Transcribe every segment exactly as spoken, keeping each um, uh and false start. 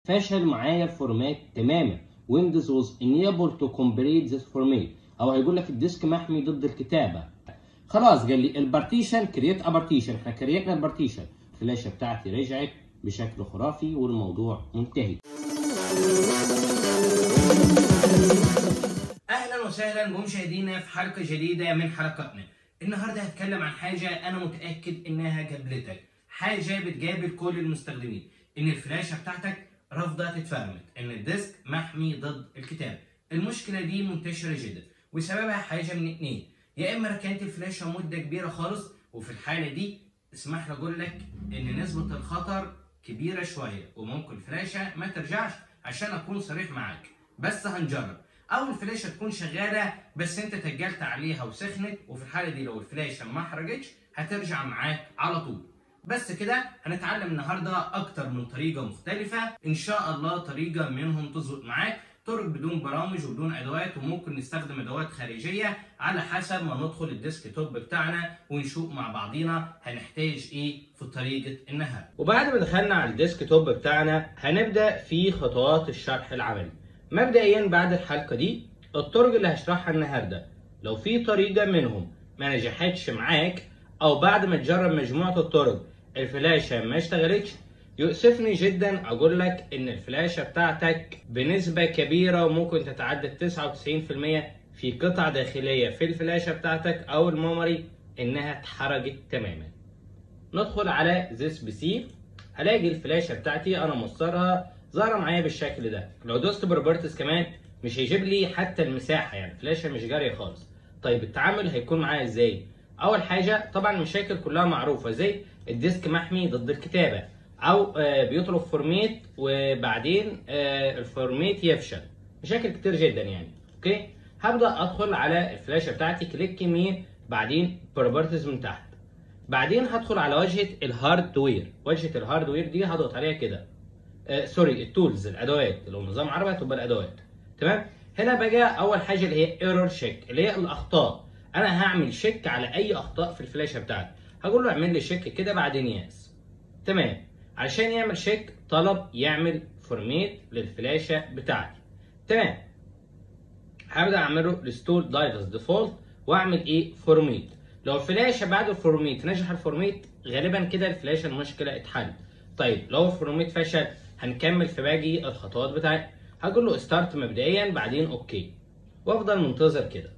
فشل معايا الفورمات تماما. ويندوز was unable to complete this format، او هيقول لك الديسك محمي ضد الكتابه. خلاص قال لي البارتيشن كريت ا بارتيشن، احنا كريتنا البارتيشن، الفلاشه بتاعتي رجعت بشكل خرافي والموضوع منتهي. اهلا وسهلا بمشاهدينا في حلقه جديده من حلقاتنا. النهارده هتكلم عن حاجه انا متاكد انها قابلتك، حاجه بتقابل كل المستخدمين، ان الفلاشه بتاعتك رافضه تتفرمت، ان الديسك محمي ضد الكتابه. المشكله دي منتشره جدا وسببها حاجه من اتنين، يا اما ركنت الفلاشه مده كبيره خالص، وفي الحاله دي اسمح لي اقول لك ان نسبه الخطر كبيره شويه وممكن الفلاشه ما ترجعش، عشان اكون صريح معاك، بس هنجرب. او الفلاشه تكون شغاله بس انت تجلت عليها وسخنت، وفي الحاله دي لو الفلاشه ما حرجتش هترجع معاك على طول. بس كده هنتعلم النهارده اكتر من طريقه مختلفه، ان شاء الله طريقه منهم تظبط معاك، طرق بدون برامج وبدون ادوات، وممكن نستخدم ادوات خارجيه على حسب ما ندخل الديسك توب بتاعنا ونشوف مع بعضينا هنحتاج ايه في طريقه النهارده. وبعد ما دخلنا على الديسك توب بتاعنا هنبدا في خطوات الشرح العملي. مبدئيا بعد الحلقه دي الطرق اللي هشرحها النهارده لو في طريقه منهم ما نجحتش معاك، او بعد ما تجرب مجموعه الطرق الفلاشه ما اشتغلتش، يؤسفني جدا اقول لك ان الفلاشه بتاعتك بنسبه كبيره وممكن تتعدى تسعة وتسعين في المية في قطع داخليه في الفلاشه بتاعتك او الميموري انها اتحرجت تماما. ندخل على ذيس بي سي، هلاقي الفلاشه بتاعتي انا موصلها ظاهره معايا بالشكل ده. لو دوست بروبرتيز كمان مش هيجيب لي حتى المساحه، يعني الفلاشه مش جاريه خالص. طيب التعامل هيكون معايا ازاي؟ اول حاجه طبعا المشاكل كلها معروفه، زي الديسك محمي ضد الكتابه، او بيطلب فورميت وبعدين الفورميت يفشل، مشاكل كتير جدا يعني. اوكي، هبدا ادخل على الفلاشه بتاعتي، كليك يمين بعدين بروبرتيز من تحت، بعدين هدخل على واجهه الهاردوير. واجهه الهاردوير دي هضغط عليها كده، آه سوري التولز، الادوات، لو نظام عربي هتبقى الادوات. تمام، هنا بقى اول حاجه اللي هي ايرور شيك، اللي هي الاخطاء. انا هعمل شيك على اي اخطاء في الفلاشه بتاعتي، هقول له اعمل لي شيك كده بعدين ياس. تمام، عشان يعمل شيك طلب يعمل فورميت للفلاشه بتاعتي. تمام، هبدا اعمله ريستور دايفرز ديفولت واعمل ايه فورميت. لو الفلاشه بعد الفورميت نجح الفورميت غالبا كده الفلاشه المشكله اتحلت. طيب لو الفورميت فشل هنكمل في باقي الخطوات بتاعتي، هقول له ستارت مبدئيا بعدين اوكي، وافضل منتظر كده.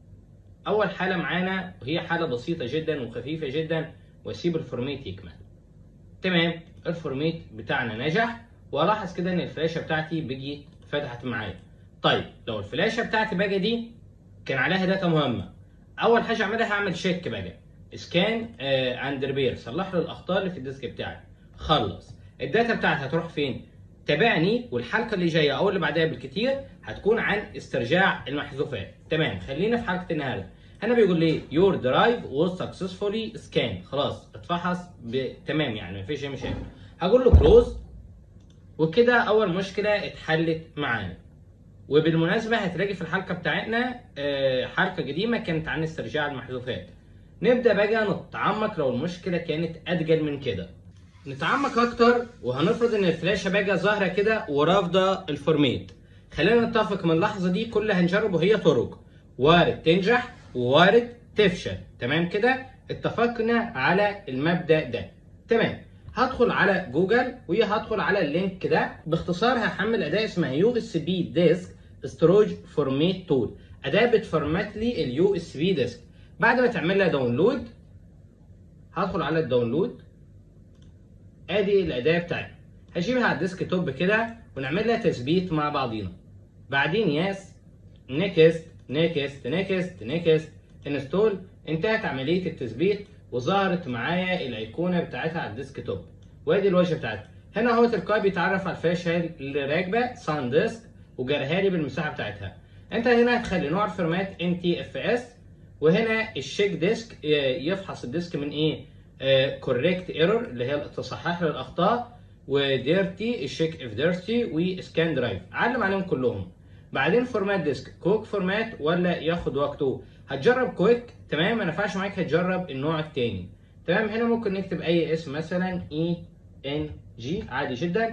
اول حاله معانا وهي حاله بسيطه جدا وخفيفه جدا، واسيب الفورميت يكمل. تمام، الفورميت بتاعنا نجح، والاحظ كده ان الفلاشه بتاعتي بقي فتحت معايا. طيب لو الفلاشه بتاعتي بقى دي كان عليها داتا مهمه، اول حاجه اعملها هعمل شيك بقى، سكان اند ريبير، صلح له الاخطاء اللي في الديسك بتاعي. خلص الداتا بتاعتي هتروح فين؟ تابعني، والحلقه اللي جايه او اللي بعدها بالكتير هتكون عن استرجاع المحذوفات. تمام، خلينا في حلقه النهارده. هنا بيقول لي يور درايف was successfully سكان، خلاص اتفحص تمام يعني مفيش اي مشاكل. هقول له كلوز، وكده اول مشكله اتحلت معانا. وبالمناسبه هتلاقي في الحلقه بتاعتنا حلقه قديمه كانت عن استرجاع المحذوفات. نبدا بقى نتعمق لو المشكله كانت ادجل من كده. نتعمق اكتر وهنفرض ان الفلاشه بقى ظاهره كده ورافضه الفورميت. خلينا نتفق من اللحظه دي كل هنجرب وهي طرق، وارد تنجح ووارد تفشل. تمام كده اتفقنا على المبدا ده. تمام، هدخل على جوجل وهدخل على اللينك ده. باختصار هحمل اداه اسمها يو اس بي ديسك ستورج فورميت تول، اداه بتفورمات لي اليو اس بي ديسك. بعد ما تعمل لها داونلود هدخل على الداونلود، ادي الاداه بتاعتي، هجيبها على الديسك توب كده ونعمل لها تثبيت مع بعضينا. بعدين يس، نيكست نيكست نيكست نيكست انستول. انتهت عمليه التثبيت وظهرت معايا الايقونه بتاعتها على الديسك توب، وادي الواجهه بتاعتها. هنا هو تلقائي بيتعرف على الفلاشه اللي راكبه سان ديسك وجرها لي بالمساحه بتاعتها. انت هنا هتخلي نوع الفورمات ان تي اف اس، وهنا الشيك ديسك يفحص الديسك من ايه؟ كوريكت ايرور اللي هي التصحيح للاخطاء، وديرتي الشيك اف ديرتي، وسكان درايف. علم عليهم كلهم. بعدين فورمات ديسك كويك فورمات ولا ياخد وقته؟ هتجرب كويك. تمام، ما نفعش معاك هتجرب النوع الثاني. تمام، هنا ممكن نكتب اي اسم مثلا اي ان جي عادي جدا.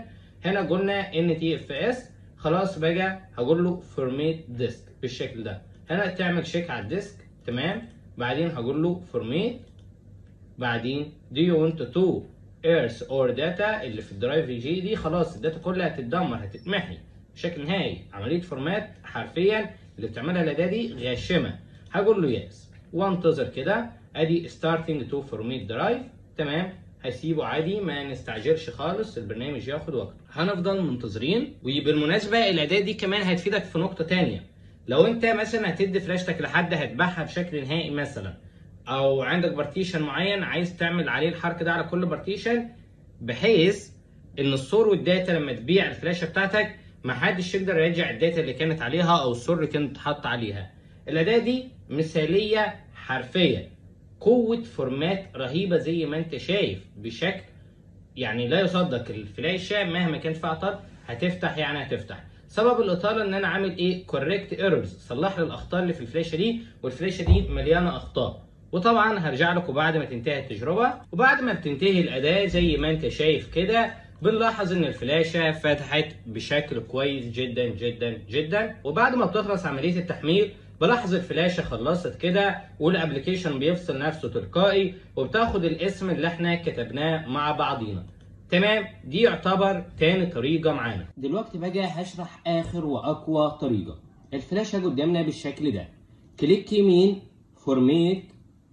هنا قلنا ان تي اف اس. خلاص بقى هقول له فورميت ديسك بالشكل ده. هنا تعمل شيك على الديسك تمام. بعدين هقول له فورميت. بعدين do you want to earth or data اللي في الدرايف جي دي. خلاص الداتا كلها هتتدمر هتتمحي بشكل نهائي. عمليه فورمات حرفيا اللي بتعملها الاداه دي غاشمه. هقول له يس وانتظر كده. ادي starting to format drive تمام. هسيبه عادي ما نستعجلش خالص، البرنامج ياخد وقته. هنفضل منتظرين. وبالمناسبه الاداه دي كمان هتفيدك في نقطه تانية. لو انت مثلا هتدي فلاشتك لحد هتبيعها بشكل نهائي مثلا، او عندك بارتيشن معين عايز تعمل عليه الحركه ده على كل بارتيشن، بحيث ان السور والداتا لما تبيع الفلاشه بتاعتك محدش يقدر يرجع الداتا اللي كانت عليها او السور اللي كانت اتحط عليها. الاداه دي مثاليه حرفيا، قوه فورمات رهيبه زي ما انت شايف بشكل يعني لا يصدق. الفلاشه مهما كان فيها عطل هتفتح يعني هتفتح. سبب الاطاله ان انا عامل ايه كوريكت ايرورز، صلح لي الاخطاء اللي في الفلاشه دي، والفلاشه دي مليانه اخطاء. وطبعا هرجع لكم بعد ما تنتهي التجربه. وبعد ما بتنتهي الاداه زي ما انت شايف كده بنلاحظ ان الفلاشه فتحت بشكل كويس جدا جدا جدا. وبعد ما بتخلص عمليه التحميل بلاحظ الفلاشه خلصت كده، والابلكيشن بيفصل نفسه تلقائي وبتاخد الاسم اللي احنا كتبناه مع بعضينا تمام. دي يعتبر تاني طريقه معانا. دلوقتي بقى هشرح اخر واقوى طريقه. الفلاشه قدامنا بالشكل ده، كليك يمين فورميت،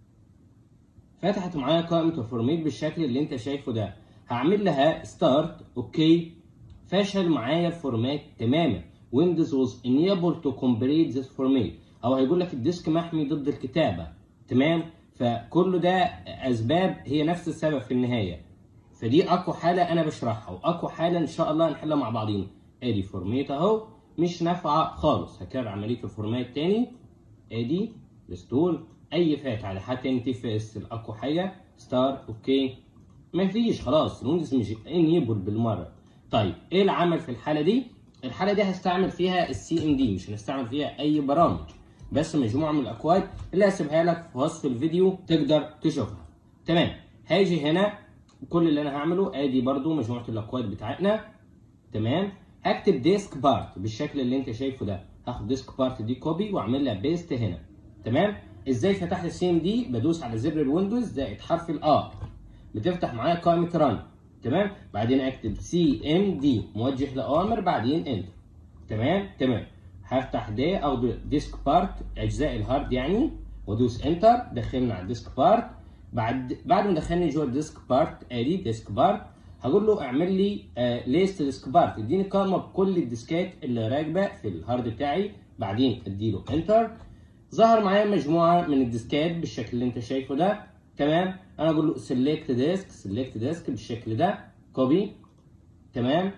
فتحت معايا قائمه الفورميت بالشكل اللي انت شايفه ده. هعمل لها ستارت اوكي. فشل معايا الفورمات تماما. ويندوز was enabled to complete this format، او هيقول لك الديسك محمي ضد الكتابه تمام. فكل ده اسباب هي نفس السبب في النهايه. فدي اقوى حاله انا بشرحها، واقوى حاله ان شاء الله هنحلها مع بعضينا. ادي فورميت اهو مش نافعه خالص. هكرر عمليه الفورمات تاني. ادي ريستور اي فات على حتى ان تي اف اس الاقوى حاجه ستار اوكي. مفيش خلاص الويندوز مش انيبل بالمره. طيب ايه العمل في الحاله دي؟ الحاله دي هستعمل فيها السي ام دي، مش هنستعمل فيها اي برامج، بس مجموعه من الاكواد اللي هسيبها لك في وصف الفيديو تقدر تشوفها تمام. هاجي هنا كل اللي انا هعمله ادي برضو مجموعه الاكواد بتاعتنا تمام. هكتب ديسك بارت بالشكل اللي انت شايفه ده. هاخد ديسك بارت دي كوبي واعمل لها بيست هنا تمام. ازاي فتحت السي ام دي؟ بدوس على زر الويندوز زائد حرف الار، بتفتح معايا قائمه ران تمام. بعدين اكتب سي ام دي موجه لاوامر، بعدين انتر تمام تمام. هفتح ده او ديسك بارت اجزاء الهارد يعني، وادوس انتر. دخلنا على الديسك بارت. بعد بعد ما دخلني جوه الديسك بارت ادي ديسك بارت، هقول له اعمل لي آه ليست ديسك بارت، اديني قائمه بكل الديسكات اللي راكبه في الهارد بتاعي. بعدين اديله انتر. ظهر معايا مجموعه من الديسكات بالشكل اللي انت شايفه ده تمام. انا اقول له سيلكت ديسك سيلكت ديسك بالشكل ده كوبي تمام.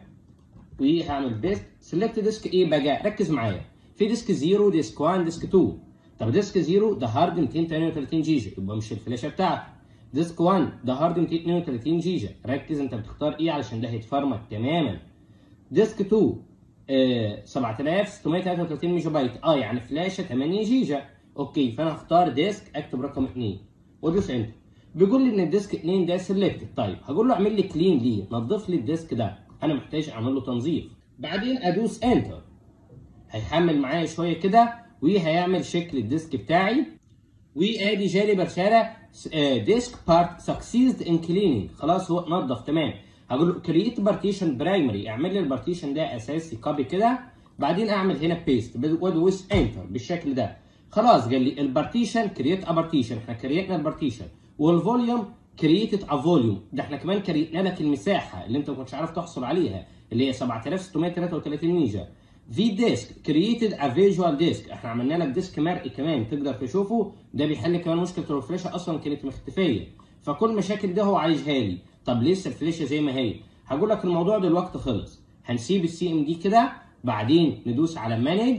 وهعمل بيست. سيلكت ديسك ايه بقى؟ ركز معايا، في ديسك صفر ديسك واحد ديسك اتنين. طب ديسك صفر ده هارد مئتين وثمانية وثلاثين جيجا يبقى مش الفلاشه بتاعتك. ديسك واحد ده هارد مئتين واثنين وثلاثين جيجا، ركز انت بتختار ايه علشان ده هيتفرمت تماما. ديسك اتنين آه سبعة آلاف وستمية وثلاثة وثلاثين ميجا بايت، اه يعني فلاشه ثمانية جيجا اوكي. فانا هختار ديسك، اكتب رقم اتنين وادوس انتر. بيقول لي ان الديسك اتنين ده سيلكتد. طيب هقول له اعمل لي كلين ليه، نظف لي الديسك ده، انا محتاج اعمل له تنظيف. بعدين ادوس انتر. هيحمل معايا شويه كده وهيعمل شكل الديسك بتاعي. وادي جالي برشاره ديسك بارت سكسيزد ان كليننج، خلاص هو نظف تمام. هقول له كرييت بارتيشن برايمري، اعمل لي البارتيشن ده اساسي كوبي كده. بعدين اعمل هنا بيست وادوس انتر بالشكل ده. خلاص قال لي البارتيشن كرييت ا بارتيشن، احنا كرييتنا البارتيشن. والفوليوم كرييتد ا فوليوم، ده احنا كمان كرييتنا لك المساحه اللي انت ما كنتش عارف تحصل عليها اللي هي سبعة آلاف وستمية وثلاثة وثلاثين ميجا. في ديسك كرييتد ا فيجوال ديسك، احنا عملنا لك ديسك مرئي كمان تقدر تشوفه، ده بيحل كمان مشكله الفلاشه اصلا كانت مختفيه، فكل المشاكل ده هو عايزها لي. طب لسه الفلاشه زي ما هي؟ هقول لك الموضوع دلوقتي خلص. هنسيب السي ام دي كده، بعدين ندوس على مانج،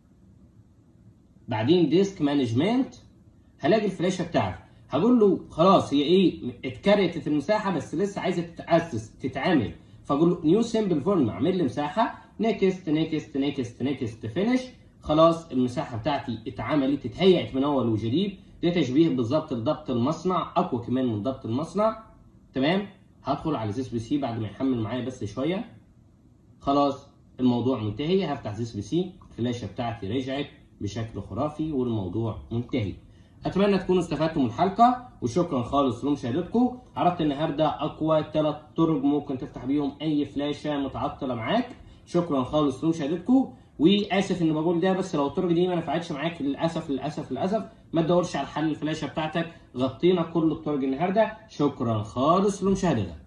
بعدين ديسك مانجمنت، هلاقي الفلاشه بتاعتي. هقول له خلاص هي ايه اتكريتت المساحه بس لسه عايزه تتاسس تتعمل، فاقول له نيو سمبل فورم اعمل لي مساحه، نيكست نيكست نيكست نيكست فينش. خلاص المساحه بتاعتي اتعملت اتهيأت من اول وجديد. ده تشبيه بالظبط لضبط المصنع، اقوى كمان من ضبط المصنع تمام. هدخل على زيس بي سي بعد ما يحمل معايا بس شويه. خلاص الموضوع منتهي. هفتح زيس بي سي، الفلاشه بتاعتي رجعت بشكل خرافي والموضوع منتهي. اتمنى تكونوا استفدتوا من الحلقه، وشكرا خالص لمشاهدتكم. عرضت النهارده اقوى ثلاث طرق ممكن تفتح بيهم اي فلاشه متعطله معاك. شكرا خالص لمشاهدتكم، واسف اني بقول ده، بس لو الطرق دي ما نفعتش معاك للاسف للاسف للاسف ما تدورش على حل الفلاشه بتاعتك. غطينا كل الطرق النهارده. شكرا خالص لمشاهدتك.